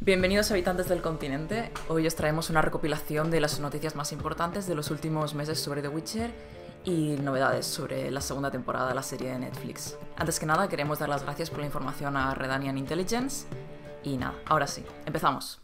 Bienvenidos habitantes del continente, hoy os traemos una recopilación de las noticias más importantes de los últimos meses sobre The Witcher y novedades sobre la segunda temporada de la serie de Netflix. Antes que nada queremos dar las gracias por la información a Redanian Intelligence y nada, ahora sí, empezamos.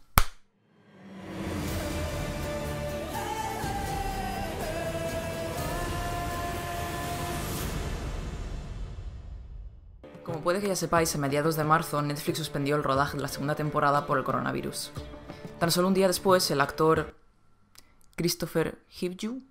Como puede que ya sepáis, a mediados de marzo Netflix suspendió el rodaje de la segunda temporada por el coronavirus. Tan solo un día después, el actor Christopher Hivju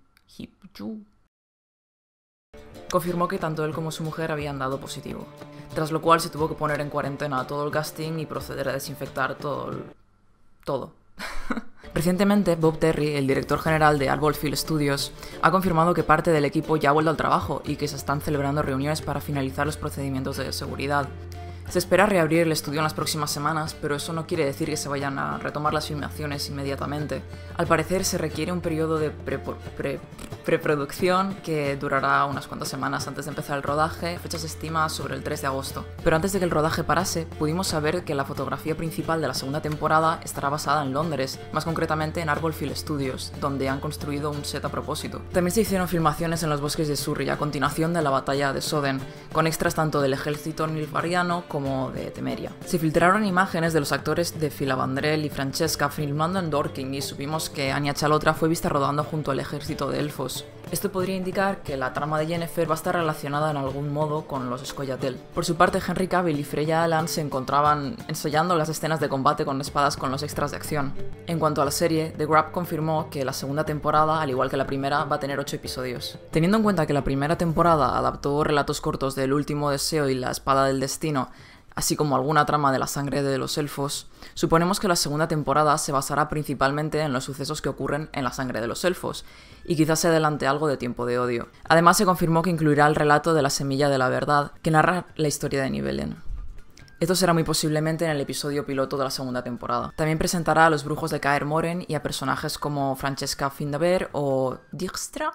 confirmó que tanto él como su mujer habían dado positivo, tras lo cual se tuvo que poner en cuarentena todo el casting y proceder a desinfectar todo. Recientemente, Bob Terry, el director general de Arbol-Field Studios, ha confirmado que parte del equipo ya ha vuelto al trabajo y que se están celebrando reuniones para finalizar los procedimientos de seguridad. Se espera reabrir el estudio en las próximas semanas, pero eso no quiere decir que se vayan a retomar las filmaciones inmediatamente. Al parecer se requiere un periodo de preproducción que durará unas cuantas semanas antes de empezar el rodaje, fecha se estima sobre el 3 de agosto. Pero antes de que el rodaje parase, pudimos saber que la fotografía principal de la segunda temporada estará basada en Londres, más concretamente en Arbol-Field Studios, donde han construido un set a propósito. También se hicieron filmaciones en los bosques de Surrey a continuación de la batalla de Soden, con extras tanto del ejército nilfgaardiano como de Temeria. Se filtraron imágenes de los actores de Filavandrel y Francesca filmando en Dorking y supimos que Anya Chalotra fue vista rodando junto al ejército de elfos. Esto podría indicar que la trama de Yennefer va a estar relacionada en algún modo con los Scoia'tael. Por su parte, Henry Cavill y Freya Allan se encontraban ensayando las escenas de combate con espadas con los extras de acción. En cuanto a la serie, The Wrap confirmó que la segunda temporada, al igual que la primera, va a tener 8 episodios. Teniendo en cuenta que la primera temporada adaptó relatos cortos de El último deseo y La espada del destino, así como alguna trama de la sangre de los elfos, suponemos que la segunda temporada se basará principalmente en los sucesos que ocurren en la sangre de los elfos, y quizás se adelante algo de Tiempo de Odio. Además se confirmó que incluirá el relato de la Semilla de la Verdad, que narra la historia de Nibelheim. Esto será muy posiblemente en el episodio piloto de la segunda temporada. También presentará a los brujos de Kaer Morhen y a personajes como Francesca Findabair o Dijkstra.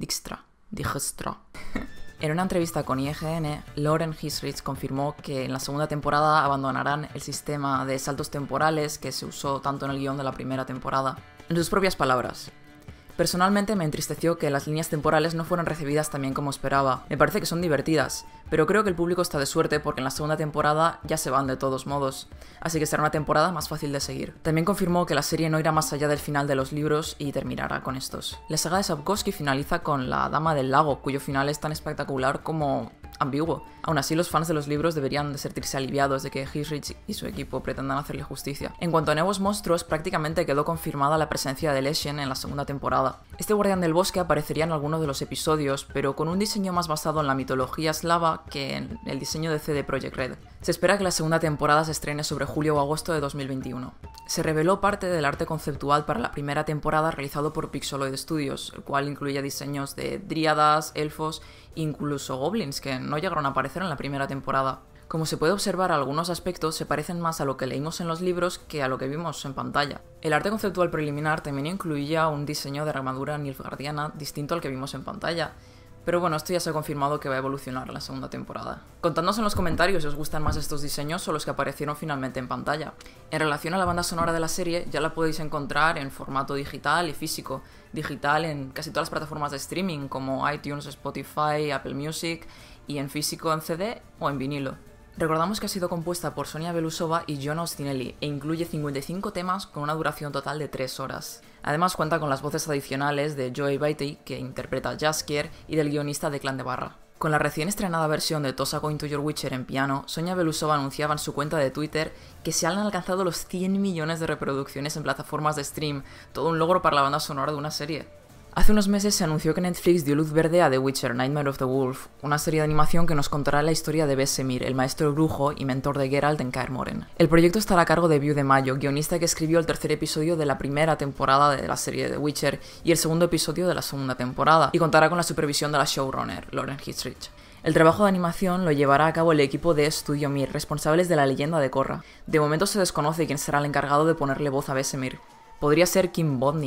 En una entrevista con IGN, Lauren Hisrich confirmó que en la segunda temporada abandonarán el sistema de saltos temporales que se usó tanto en el guión de la primera temporada. En sus propias palabras: personalmente me entristeció que las líneas temporales no fueran recibidas tan bien como esperaba. Me parece que son divertidas, pero creo que el público está de suerte porque en la segunda temporada ya se van de todos modos, así que será una temporada más fácil de seguir. También confirmó que la serie no irá más allá del final de los libros y terminará con estos. La saga de Sapkowski finaliza con La Dama del Lago, cuyo final es tan espectacular como ambiguo. Aún así, los fans de los libros deberían de sentirse aliviados de que Hisrich y su equipo pretendan hacerle justicia. En cuanto a nuevos monstruos, prácticamente quedó confirmada la presencia de Leshen en la segunda temporada. Este guardián del bosque aparecería en algunos de los episodios, pero con un diseño más basado en la mitología eslava que en el diseño de CD Projekt Red. Se espera que la segunda temporada se estrene sobre julio o agosto de 2021. Se reveló parte del arte conceptual para la primera temporada realizado por Pixeloid Studios, el cual incluía diseños de dríadas, elfos e incluso goblins que no llegaron a aparecer en la primera temporada. Como se puede observar, algunos aspectos se parecen más a lo que leímos en los libros que a lo que vimos en pantalla. El arte conceptual preliminar también incluía un diseño de armadura nilfgaardiana distinto al que vimos en pantalla. Pero bueno, esto ya se ha confirmado que va a evolucionar en la segunda temporada. Contadnos en los comentarios si os gustan más estos diseños o los que aparecieron finalmente en pantalla. En relación a la banda sonora de la serie, ya la podéis encontrar en formato digital y físico. Digital en casi todas las plataformas de streaming como iTunes, Spotify, Apple Music, y en físico en CD o en vinilo. Recordamos que ha sido compuesta por Sonia Belousova y John Ostinelli e incluye 55 temas con una duración total de 3 horas. Además cuenta con las voces adicionales de Joey Batey, que interpreta a Jaskier, y del guionista de Clan de Barra. Con la recién estrenada versión de Toss a Coin to Your Witcher en piano, Sonia Belousova anunciaba en su cuenta de Twitter que se han alcanzado los 100 millones de reproducciones en plataformas de stream, todo un logro para la banda sonora de una serie. Hace unos meses se anunció que Netflix dio luz verde a The Witcher: Nightmare of the Wolf, una serie de animación que nos contará la historia de Vesemir, el maestro brujo y mentor de Geralt en Kaer Morhen. El proyecto estará a cargo de View de Mayo, guionista que escribió el tercer episodio de la primera temporada de la serie de The Witcher y el segundo episodio de la segunda temporada, y contará con la supervisión de la showrunner, Lauren Hisrich. El trabajo de animación lo llevará a cabo el equipo de Studio Mir, responsables de la leyenda de Korra. De momento se desconoce quién será el encargado de ponerle voz a Vesemir. Podría ser Kim Bodnia,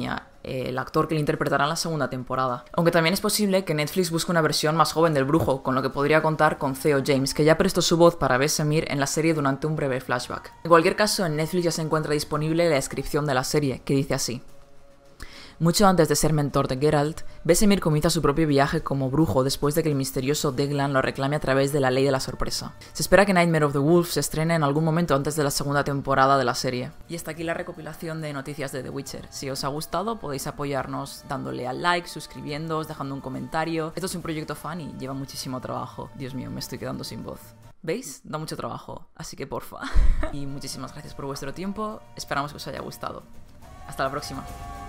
el actor que le interpretará en la segunda temporada. Aunque también es posible que Netflix busque una versión más joven del brujo, con lo que podría contar con Theo James, que ya prestó su voz para Vesemir en la serie durante un breve flashback. En cualquier caso, en Netflix ya se encuentra disponible la descripción de la serie, que dice así: mucho antes de ser mentor de Geralt, Vesemir comienza su propio viaje como brujo después de que el misterioso Deglan lo reclame a través de la ley de la sorpresa. Se espera que Nightmare of the Wolf se estrene en algún momento antes de la segunda temporada de la serie. Y hasta aquí la recopilación de noticias de The Witcher. Si os ha gustado, podéis apoyarnos dándole al like, suscribiéndoos, dejando un comentario. Esto es un proyecto fan y lleva muchísimo trabajo. Dios mío, me estoy quedando sin voz. ¿Veis? Da mucho trabajo, así que porfa. Y muchísimas gracias por vuestro tiempo, esperamos que os haya gustado. Hasta la próxima.